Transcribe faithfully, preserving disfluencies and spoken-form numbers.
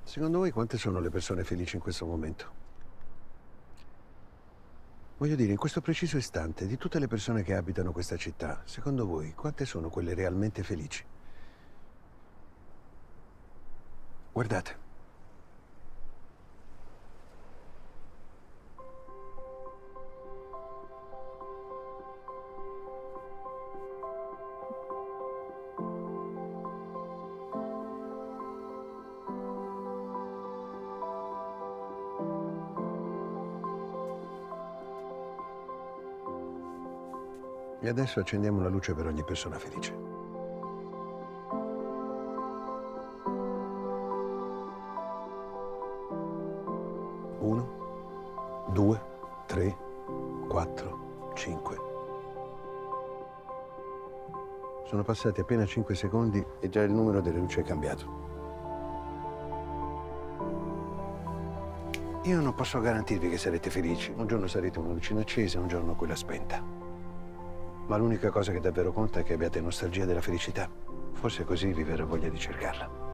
Secondo voi quante sono le persone felici in questo momento? Voglio dire, in questo preciso istante, di tutte le persone che abitano questa città, secondo voi quante sono quelle realmente felici? Guardate. E adesso accendiamo una luce per ogni persona felice. Uno, due, tre, quattro, cinque. Sono passati appena cinque secondi e già il numero delle luci è cambiato. Io non posso garantirvi che sarete felici. Un giorno sarete una lucina accesa, un giorno quella spenta. Ma l'unica cosa che davvero conta è che abbiate nostalgia della felicità. Forse così vi verrà voglia di cercarla.